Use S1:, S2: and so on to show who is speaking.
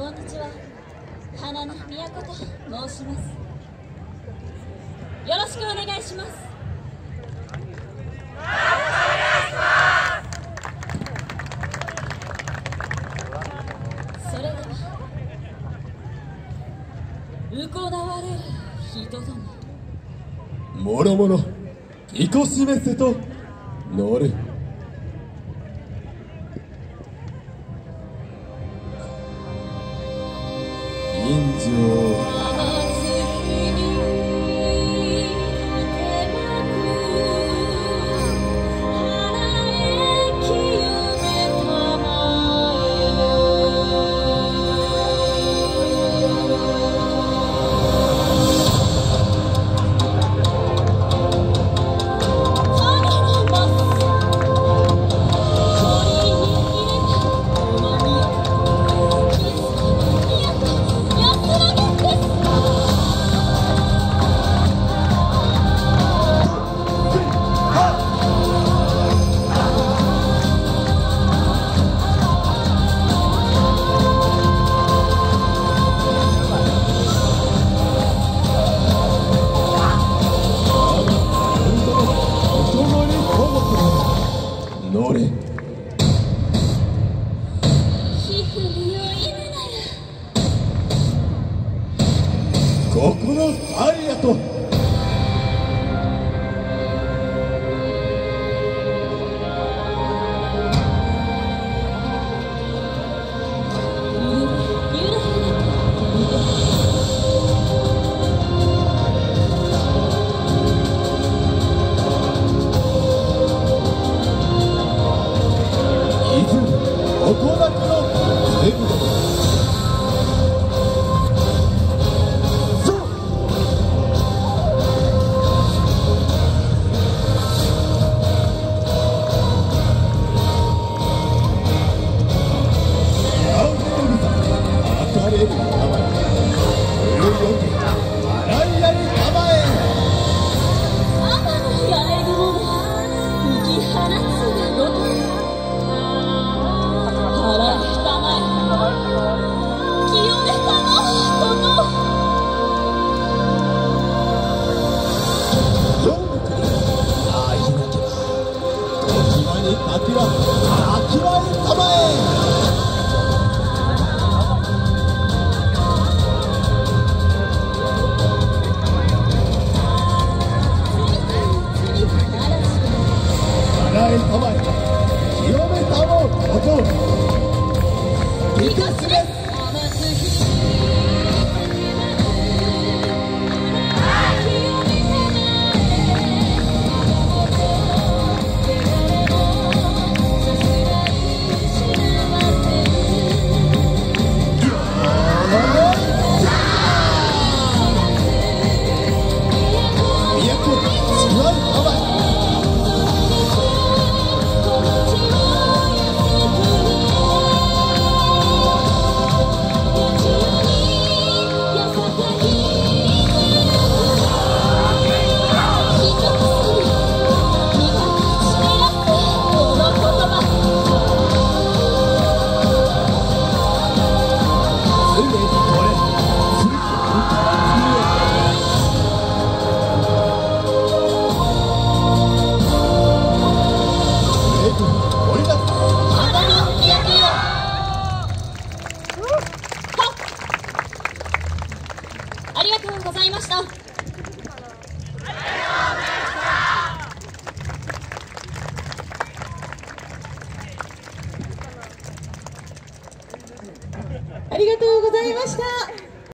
S1: こんにちは。花の都と申します。よろしくお願いします。それでは行われる人ども、
S2: もろもろいこしめせと乗る。人情乗れ。
S1: ひふみを意味なや。
S2: ここのアリアと
S1: ありがとうございました。
S3: ありがとうございました。